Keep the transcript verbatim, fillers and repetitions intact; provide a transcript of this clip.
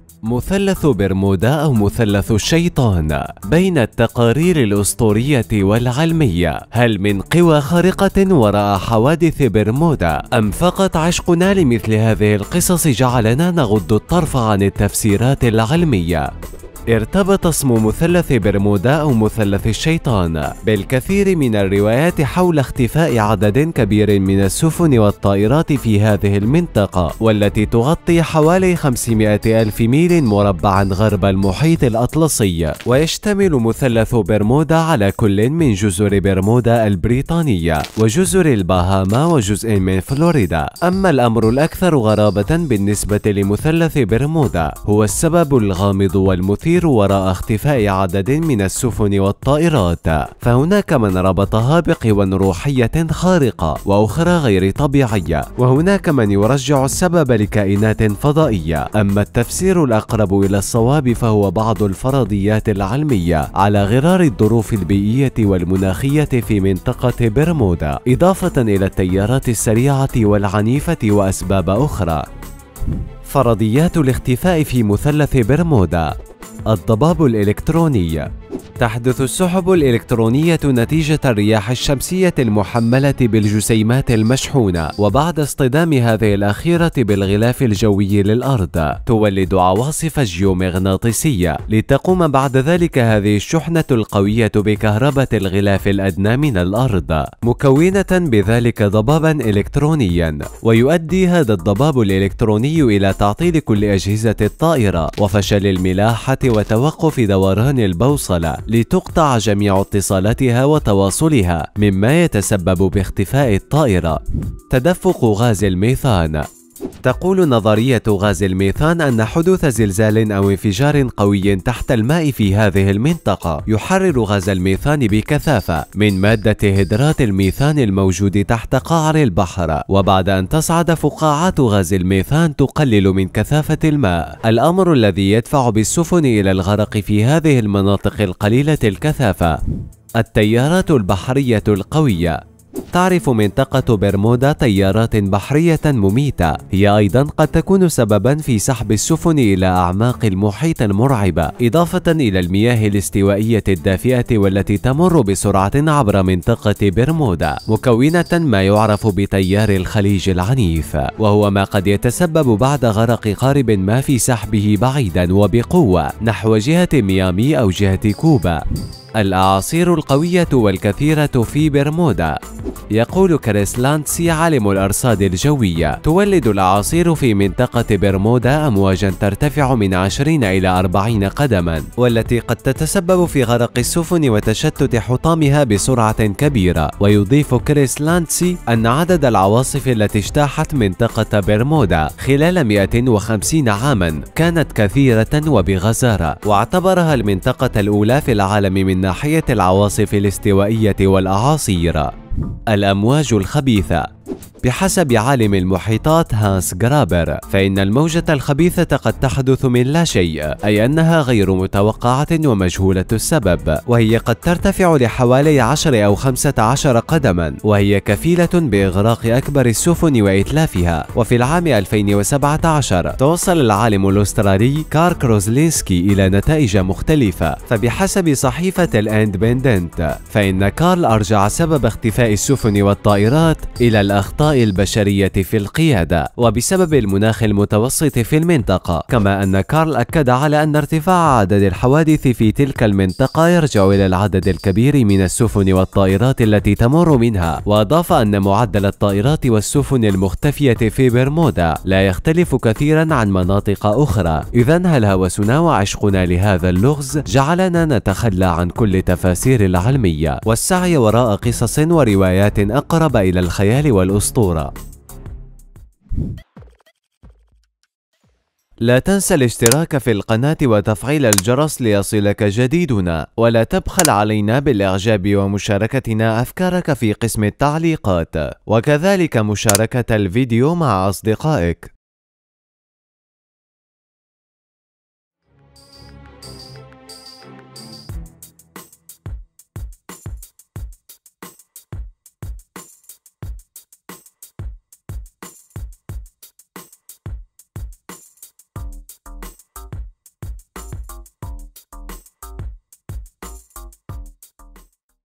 مثلث برمودا أو مثلث الشيطان. بين التقارير الأسطورية والعلمية، هل من قوى خارقة وراء حوادث برمودا، أم فقط عشقنا لمثل هذه القصص جعلنا نغض الطرف عن التفسيرات العلمية؟ ارتبط اسم مثلث برمودا أو مثلث الشيطان بالكثير من الروايات حول اختفاء عدد كبير من السفن والطائرات في هذه المنطقة، والتي تغطي حوالي خمسمائة ألف ميل مربع غرب المحيط الأطلسي. ويشتمل مثلث برمودا على كل من جزر برمودا البريطانية وجزر الباهاما وجزء من فلوريدا. أما الأمر الأكثر غرابة بالنسبة لمثلث برمودا هو السبب الغامض والمثير وراء اختفاء عدد من السفن والطائرات، فهناك من ربطها بقوى روحية خارقة وأخرى غير طبيعية، وهناك من يرجع السبب لكائنات فضائية. أما التفسير الأقرب إلى الصواب فهو بعض الفرضيات العلمية على غرار الظروف البيئية والمناخية في منطقة برمودا، إضافة إلى التيارات السريعة والعنيفة وأسباب أخرى. فرضيات الاختفاء في مثلث برمودا. الضباب الإلكتروني. تحدث السحب الإلكترونية نتيجة الرياح الشمسية المحملة بالجسيمات المشحونة، وبعد اصطدام هذه الأخيرة بالغلاف الجوي للأرض تولد عواصف جيومغناطيسية، لتقوم بعد ذلك هذه الشحنة القوية بكهرباء الغلاف الأدنى من الأرض، مكونة بذلك ضبابا إلكترونيا. ويؤدي هذا الضباب الإلكتروني إلى تعطيل كل أجهزة الطائرة وفشل الملاحة وتوقف دوران البوصلة، لتقطع جميع اتصالاتها وتواصلها، مما يتسبب باختفاء الطائرة. تدفق غاز الميثان. تقول نظرية غاز الميثان أن حدوث زلزال أو انفجار قوي تحت الماء في هذه المنطقة يحرر غاز الميثان بكثافة من مادة هيدرات الميثان الموجود تحت قعر البحر، وبعد أن تصعد فقاعات غاز الميثان تقلل من كثافة الماء، الأمر الذي يدفع بالسفن إلى الغرق في هذه المناطق القليلة الكثافة. التيارات البحرية القوية. تعرف منطقة برمودا تيارات بحرية مميتة، هي أيضا قد تكون سببا في سحب السفن إلى أعماق المحيط المرعبة، إضافة إلى المياه الاستوائية الدافئة والتي تمر بسرعة عبر منطقة برمودا، مكونة ما يعرف بتيار الخليج العنيف، وهو ما قد يتسبب بعد غرق قارب ما في سحبه بعيدا وبقوة نحو جهة ميامي أو جهة كوبا. الأعاصير القوية والكثيرة في برمودا. يقول كريس لانتسي عالم الأرصاد الجوية: تولد الأعاصير في منطقة برمودا أمواجا ترتفع من عشرين إلى أربعين قدما، والتي قد تتسبب في غرق السفن وتشتت حطامها بسرعة كبيرة. ويضيف كريس لانتسي أن عدد العواصف التي اجتاحت منطقة برمودا خلال مئة وخمسين عاما كانت كثيرة وبغزارة، واعتبرها المنطقة الأولى في العالم من ناحية العواصف الاستوائية والأعاصير. الأمواج الخبيثة. بحسب عالم المحيطات هانس جرابر، فإن الموجة الخبيثة قد تحدث من لا شيء، أي أنها غير متوقعة ومجهولة السبب، وهي قد ترتفع لحوالي عشر أو خمسة عشر قدما، وهي كفيلة بإغراق أكبر السفن وإتلافها. وفي العام ألفين وسبعة عشر توصل العالم الأسترالي كار كروزلينسكي إلى نتائج مختلفة، فبحسب صحيفة الإندبندنت فإن كارل أرجع سبب اختفاء السفن والطائرات إلى الأخطاء البشرية في القيادة وبسبب المناخ المتوسط في المنطقة، كما أن كارل أكد على أن ارتفاع عدد الحوادث في تلك المنطقة يرجع إلى العدد الكبير من السفن والطائرات التي تمر منها، وأضاف أن معدل الطائرات والسفن المختفية في برمودا لا يختلف كثيرا عن مناطق أخرى. إذن هل هوسنا وعشقنا لهذا اللغز جعلنا نتخلى عن كل تفاسير العلمية والسعي وراء قصص وروايات أقرب إلى الخيال والأسطورة؟ لا تنسى الاشتراك في القناة وتفعيل الجرس ليصلك جديدنا، ولا تبخل علينا بالإعجاب ومشاركتنا أفكارك في قسم التعليقات، وكذلك مشاركة الفيديو مع أصدقائك.